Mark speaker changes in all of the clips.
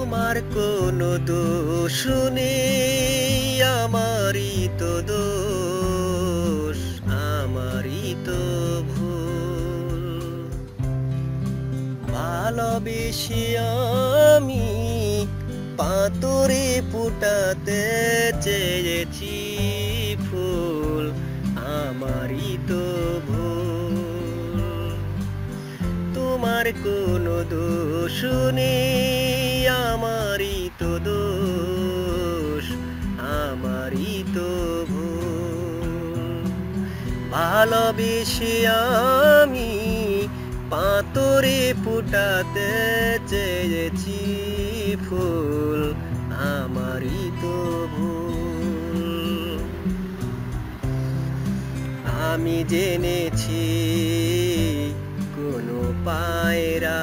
Speaker 1: তোমার কোনো দোষ নেই, আমারই তো দোষ, আমারই তো ভুল। ভালোবেসে আমি পাথরে ফুটাতে চেয়েছি ফুল, আমারই তো ভুল। তোমার কোনো দোষ নেই, আমারই তো দোষ, আমারই তো ভুল। ভালোবেসে আমি পাথরে ফুটাতে চেয়েছি ফুল, আমারই তো ভুল। আমি জেনেছি কোনো পায়রা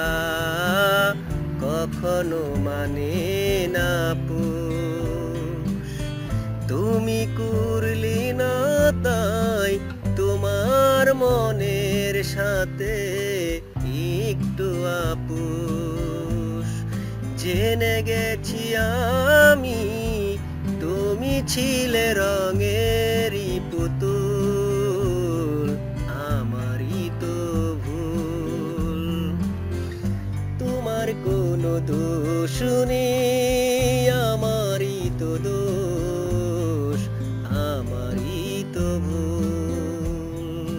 Speaker 1: কখনো মানে না পুষ। তুমি করলে না তাই তোমার মনের সাথে একটু আপুস। জেনে গেছি আমি তুমি ছিলে রঙেরই পুতুল, আমারই তো ভুল। তোমার কোনো দোষ নেই, আমারই তো দোষ, আমারই তো ভুল।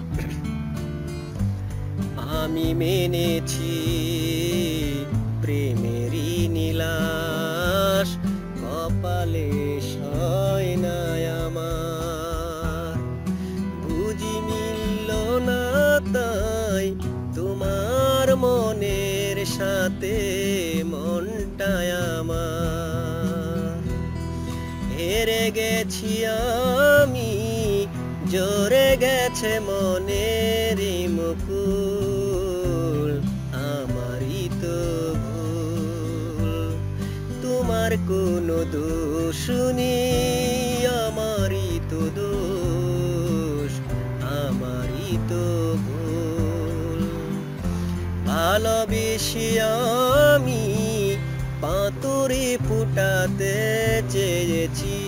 Speaker 1: আমি মেনেছি প্রেমেরই নীলাশ, কপালে সয় না আমার। বুঝি মিলল না তাই তোমার মনের সাথে মনটায় আমার। হেরে গেছি আমি, জোরে গেছে মনের মুকুল, আমারই তো ভুল। তোমার কোনো দোষ নেই, আমারই তো দোষ, আমারই তো ভুল। ভালোবেসে আমি পাথরে ফুটাতে চেয়েছি